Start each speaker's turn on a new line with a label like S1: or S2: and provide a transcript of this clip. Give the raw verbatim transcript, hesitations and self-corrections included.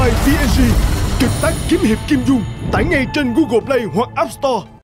S1: by tê en giê. Kịch tác kiếm hiệp Kim Dung tải ngay trên Google Play hoặc App Store.